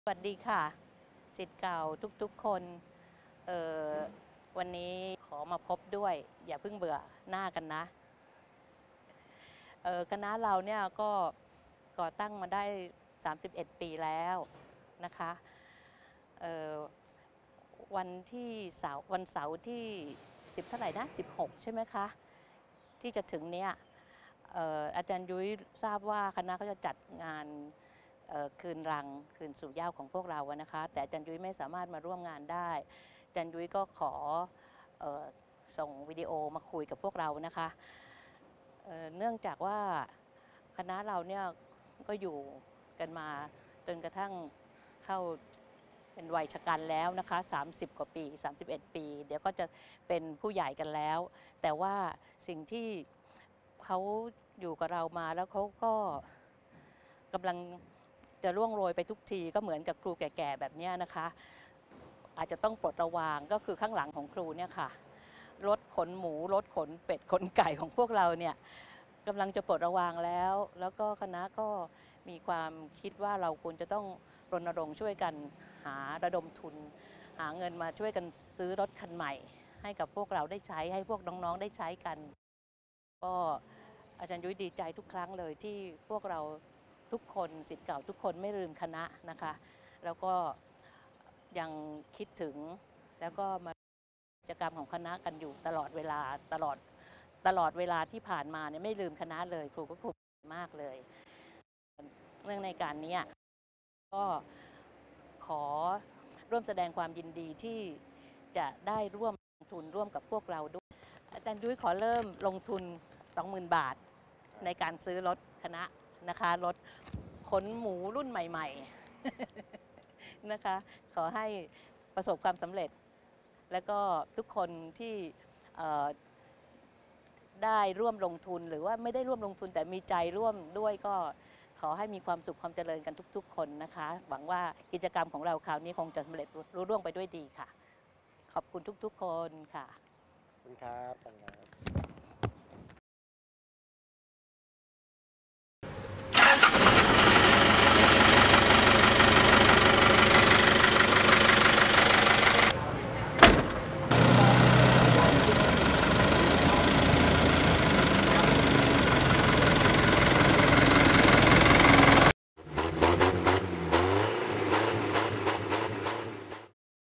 สวัสดีค่ะศิษย์เก่าทุกๆคนวันนี้ขอมาพบด้วยอย่าเพิ่งเบื่อหน้ากันนะคณะเราเนี่ยก็ก่อตั้งมาได้31ปีแล้วนะคะวันเสาร์ที่10เท่าไหร่นะ16ใช่ไหมคะที่จะถึงเนี้ยอาจารย์ยุ้ยทราบว่าคณะเขาจะจัดงานคืนรังคืนสู่เหย้าของพวกเราอะนะคะแต่อาจารย์ยุ้ยไม่สามารถมาร่วมงานได้อาจารย์ยุ้ยก็ขอส่งวิดีโอมาคุยกับพวกเรานะคะเนื่องจากว่าคณะเราเนี่ยก็อยู่กันมาจนกระทั่งเข้าเป็นวัยชกันแล้วนะคะ30 กว่าปี31 ปีเดี๋ยวก็จะเป็นผู้ใหญ่กันแล้วแต่ว่าสิ่งที่เขาอยู่กับเรามาแล้วเขาก็กำลังจะร่วงโรยไปทุกทีก็เหมือนกับครูแก่ๆแบบนี้นะคะอาจจะต้องปลดระวางก็คือข้างหลังของครูเนี่ยค่ะรถขนหมูรถขนเป็ดขนไก่ของพวกเราเนี่ยกำลังจะปลดระวางแล้วก็คณะก็มีความคิดว่าเราควรจะต้องรณรงค์ช่วยกันหาระดมทุนหาเงินมาช่วยกันซื้อรถคันใหม่ให้กับพวกเราได้ใช้ให้พวกน้องๆได้ใช้กันก็อาจารย์ยุ้ยดีใจทุกครั้งเลยที่พวกเราทุกคนศิษย์เก่าทุกคนไม่ลืมคณะนะคะแล้วก็ยังคิดถึงแล้วก็มากิจกรรมของคณะกันอยู่ตลอดเวลาตลอดเวลาที่ผ่านมาเนี่ยไม่ลืมคณะเลยครูก็ภูมิใจมากเลยเรื่องในการนี้ก็ขอร่วมแสดงความยินดีที่จะได้ร่วมลงทุนร่วมกับพวกเราด้วยอาจารย์ยุ้ยขอเริ่มลงทุน 20,000 บาทในการซื้อรถคณะนะคะรถขนหมูรุ่นใหม่ๆนะคะขอให้ประสบความสำเร็จแล้วก็ทุกคนที่ได้ร่วมลงทุนหรือว่าไม่ได้ร่วมลงทุนแต่มีใจร่วมด้วยก็ขอให้มีความสุขความเจริญกันทุกๆคนนะคะหวังว่ากิจกรรมของเราคราวนี้คงจะสำเร็จรุ่งไปด้วยดีค่ะขอบคุณทุกๆคนค่ะขอบคุณครับ